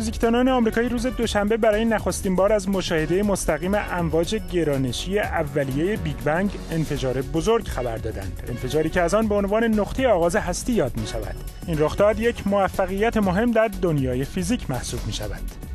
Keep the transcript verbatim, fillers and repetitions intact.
فیزیکدانان آمریکایی روز دوشنبه برای نخستین بار از مشاهده مستقیم امواج گرانشی اولیه بیگ بنگ انفجار بزرگ خبر دادند. انفجاری که از آن به عنوان نقطه آغاز هستی یاد می شود. این رخداد یک موفقیت مهم در دنیای فیزیک محسوب می شود.